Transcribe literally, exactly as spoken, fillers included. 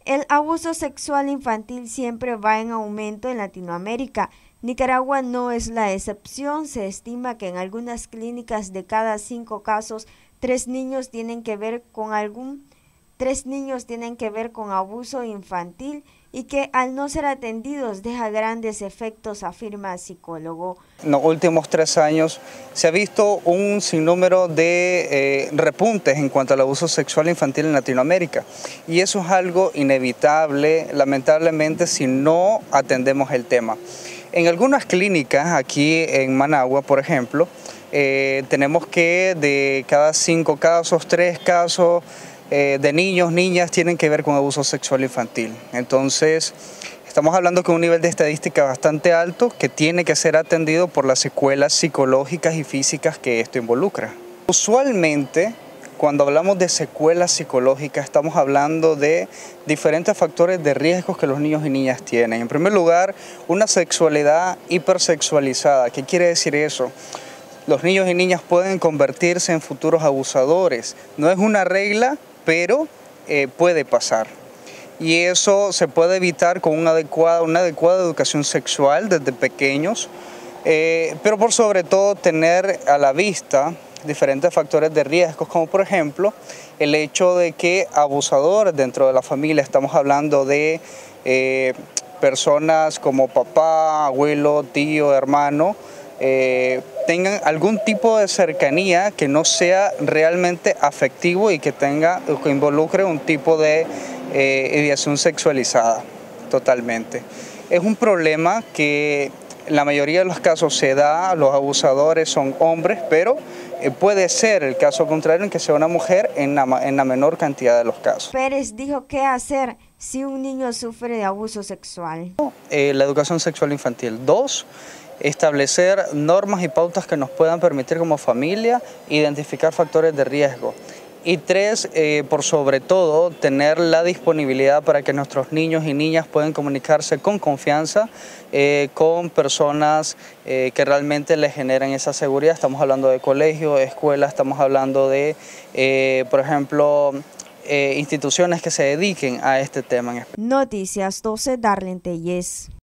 El abuso sexual infantil siempre va en aumento en Latinoamérica. Nicaragua no es la excepción. Se estima que en algunas clínicas de cada cinco casos, tres niños tienen que ver con algún, tres niños tienen que ver con abuso infantil y que al no ser atendidos deja grandes efectos, afirma el psicólogo. En los últimos tres años se ha visto un sinnúmero de eh, repuntes en cuanto al abuso sexual infantil en Latinoamérica, y eso es algo inevitable, lamentablemente, si no atendemos el tema. En algunas clínicas aquí en Managua, por ejemplo, eh, tenemos que de cada cinco casos, tres casos eh, de niños, niñas tienen que ver con abuso sexual infantil. Entonces, estamos hablando que un nivel de estadística bastante alto que tiene que ser atendido por las secuelas psicológicas y físicas que esto involucra. Usualmente, cuando hablamos de secuelas psicológicas, estamos hablando de diferentes factores de riesgos que los niños y niñas tienen. En primer lugar, una sexualidad hipersexualizada. ¿Qué quiere decir eso? Los niños y niñas pueden convertirse en futuros abusadores. No es una regla, pero eh, puede pasar. Y eso se puede evitar con una adecuada, una adecuada educación sexual desde pequeños, eh, pero por sobre todo tener a la vista diferentes factores de riesgo, como por ejemplo el hecho de que abusadores dentro de la familia, estamos hablando de eh, personas como papá, abuelo, tío, hermano, eh, tengan algún tipo de cercanía que no sea realmente afectivo y que tenga, que involucre un tipo de eh, ideación sexualizada totalmente. Es un problema que en la mayoría de los casos se da, los abusadores son hombres, pero eh, puede ser el caso contrario en que sea una mujer en la, en la menor cantidad de los casos. Pérez dijo qué hacer si un niño sufre de abuso sexual. Eh, la educación sexual infantil. Dos, establecer normas y pautas que nos puedan permitir como familia identificar factores de riesgo. Y tres, eh, por sobre todo, tener la disponibilidad para que nuestros niños y niñas puedan comunicarse con confianza eh, con personas eh, que realmente les generen esa seguridad. Estamos hablando de colegios, escuelas, estamos hablando de, eh, por ejemplo, eh, instituciones que se dediquen a este tema. Noticias doce, Darlene Tellez.